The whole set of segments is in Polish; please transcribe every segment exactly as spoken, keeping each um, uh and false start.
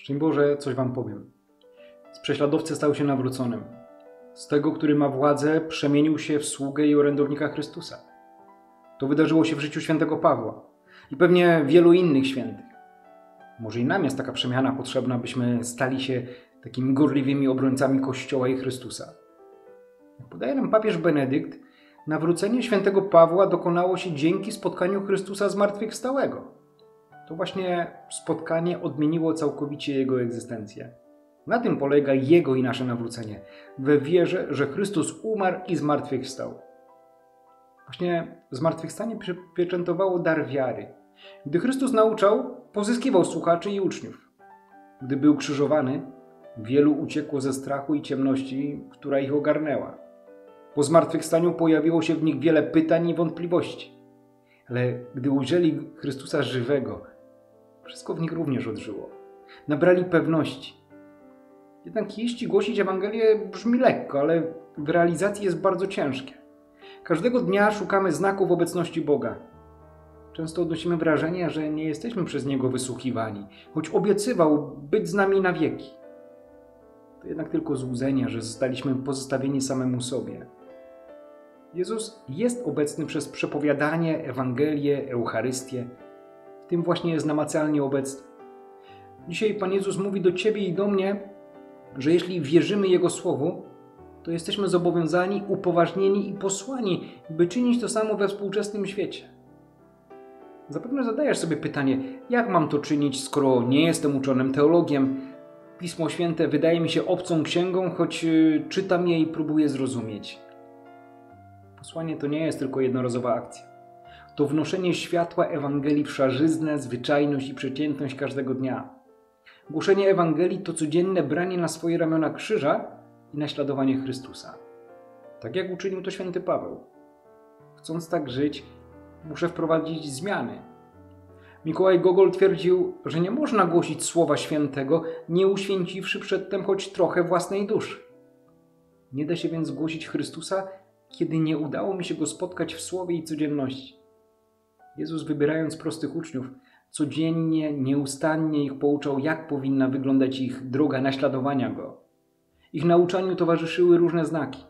Szczęść Boże, coś wam powiem. Z prześladowcy stał się nawróconym. Z tego, który ma władzę, przemienił się w sługę i orędownika Chrystusa. To wydarzyło się w życiu świętego Pawła i pewnie wielu innych świętych. Może i nam jest taka przemiana potrzebna, byśmy stali się takimi gorliwymi obrońcami Kościoła i Chrystusa. Jak podaje nam papież Benedykt, nawrócenie świętego Pawła dokonało się dzięki spotkaniu Chrystusa zmartwychwstałego. To właśnie spotkanie odmieniło całkowicie jego egzystencję. Na tym polega jego i nasze nawrócenie. We wierze, że Chrystus umarł i zmartwychwstał. Właśnie zmartwychwstanie przypieczętowało dar wiary. Gdy Chrystus nauczał, pozyskiwał słuchaczy i uczniów. Gdy był krzyżowany, wielu uciekło ze strachu i ciemności, która ich ogarnęła. Po zmartwychwstaniu pojawiło się w nich wiele pytań i wątpliwości. Ale gdy ujrzeli Chrystusa żywego, wszystko w nich również odżyło. Nabrali pewności. Jednak jeśli głosić Ewangelię brzmi lekko, ale w realizacji jest bardzo ciężkie. Każdego dnia szukamy znaków obecności Boga. Często odnosimy wrażenie, że nie jesteśmy przez Niego wysłuchiwani, choć obiecywał być z nami na wieki. To jednak tylko złudzenie, że zostaliśmy pozostawieni samemu sobie. Jezus jest obecny przez przepowiadanie, Ewangelię, Eucharystię. W tym właśnie jest namacalnie obecny. Dzisiaj Pan Jezus mówi do Ciebie i do mnie, że jeśli wierzymy Jego Słowu, to jesteśmy zobowiązani, upoważnieni i posłani, by czynić to samo we współczesnym świecie. Zapewne zadajesz sobie pytanie, jak mam to czynić, skoro nie jestem uczonym teologiem? Pismo Święte wydaje mi się obcą księgą, choć czytam je i próbuję zrozumieć. Posłanie to nie jest tylko jednorazowa akcja. To wnoszenie światła Ewangelii w szarzyznę, zwyczajność i przeciętność każdego dnia. Głoszenie Ewangelii to codzienne branie na swoje ramiona krzyża i naśladowanie Chrystusa. Tak jak uczynił to święty Paweł. Chcąc tak żyć, muszę wprowadzić zmiany. Mikołaj Gogol twierdził, że nie można głosić Słowa Świętego, nie uświęciwszy przedtem choć trochę własnej duszy. Nie da się więc głosić Chrystusa, kiedy nie udało mi się Go spotkać w Słowie i codzienności. Jezus, wybierając prostych uczniów, codziennie, nieustannie ich pouczał, jak powinna wyglądać ich droga naśladowania Go. Ich nauczaniu towarzyszyły różne znaki.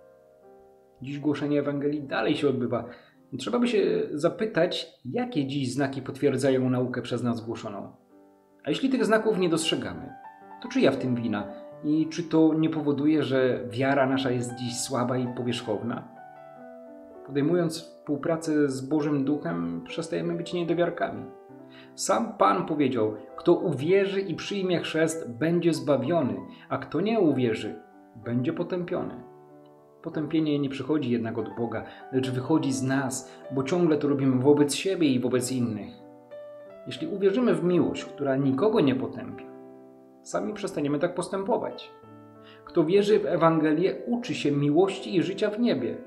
Dziś głoszenie Ewangelii dalej się odbywa. Trzeba by się zapytać, jakie dziś znaki potwierdzają naukę przez nas głoszoną. A jeśli tych znaków nie dostrzegamy, to czyja w tym wina? I czy to nie powoduje, że wiara nasza jest dziś słaba i powierzchowna? Podejmując współpracę z Bożym Duchem, przestajemy być niedowiarkami. Sam Pan powiedział, kto uwierzy i przyjmie chrzest, będzie zbawiony, a kto nie uwierzy, będzie potępiony. Potępienie nie przychodzi jednak od Boga, lecz wychodzi z nas, bo ciągle to robimy wobec siebie i wobec innych. Jeśli uwierzymy w miłość, która nikogo nie potępia, sami przestaniemy tak postępować. Kto wierzy w Ewangelię, uczy się miłości i życia w niebie.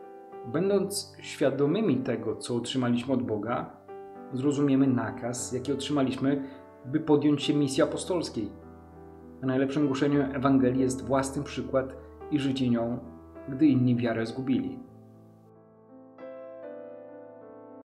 Będąc świadomymi tego, co otrzymaliśmy od Boga, zrozumiemy nakaz, jaki otrzymaliśmy, by podjąć się misji apostolskiej. A najlepszym głoszeniem Ewangelii jest własny przykład i życie nią, gdy inni wiarę zgubili.